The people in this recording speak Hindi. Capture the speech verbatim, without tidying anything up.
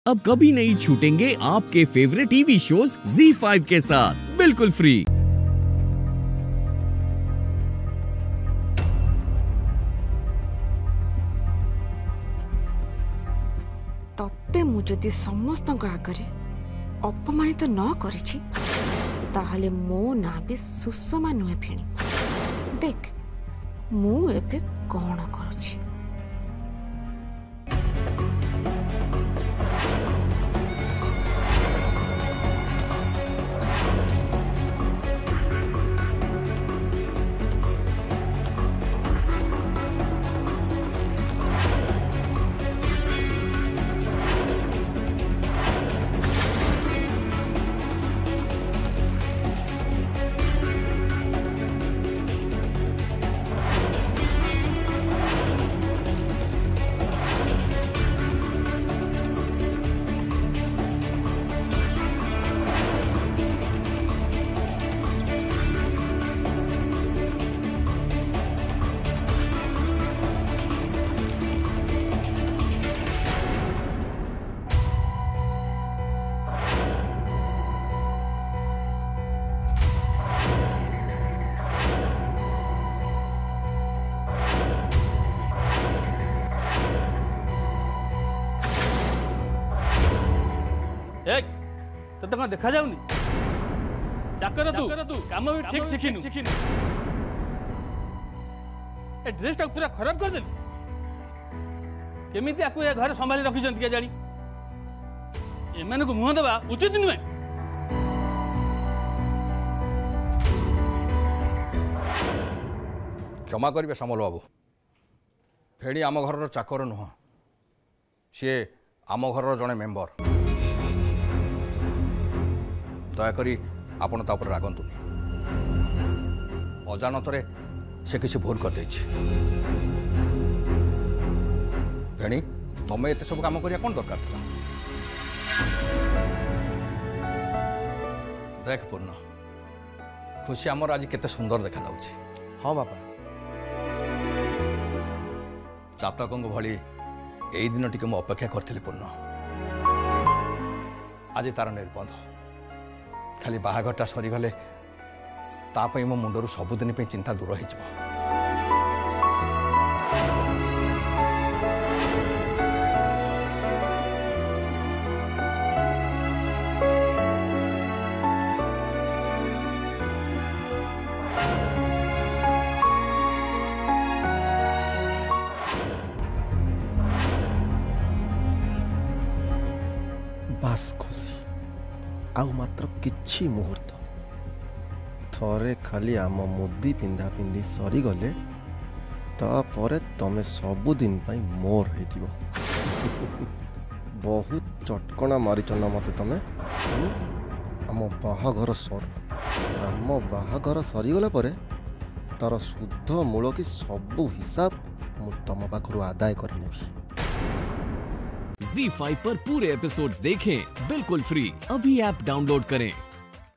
अब कभी नहीं छूटेंगे आपके favourite TV shows Zee five के साथ बिल्कुल फ्री। तत्ते मु जदि समस्त आगे अपमानित न करिछि ताहले मो ना भी सुषमा नुहे फेणी। देख मु एबे कौन करुछि। तो कौन देखा जाऊनी चाकर तू तू काम भी ठीक शिखिनु शिखिनु ए ड्रेस टा पूरा खराब कर देली केमिति आकु ए घर संभाली रखी जंत के जानी ए माने को मुंह देबा उचित नुहे। क्षमा करिवे समल बाबू फेणी आम घर चाकर नुह सी आम घर जड़े मेम्बर दयाकोरी आपण तापर रागंतुनी अजानतरे से किसी भूल कर देछि। फेणी तमे एते सब काम करिया कोन दरकार था। देख पूर्ण खुशी आमर आज केते सुंदर देखा जाउछि। हाँ बापा चातक भली एई दिन टिके मु अपेक्षा करथिली पूर्ण आज तार निर्बंध खाली बाहाघरटा सरीगले तापई मो मुंडरू सबुदिन पे चिंता दूर हो। बास खुशी आउ मात्र किछि मुहूर्त थरे खाली आम मुदी पिंधा पिंधी सरी गले तापरे तमे सबुदिन पाई मोर हो। बहुत चटकणा मारिच ना मते तमे। आम बाहाघर सर आम बाहाघर सरीगला परे तार शुद्ध मूल की सबू हिसाब मु तम पाखरु आदाय करनेबी। ज़ी फाइव पर पूरे एपिसोड्स देखें बिल्कुल फ्री। अभी ऐप डाउनलोड करें।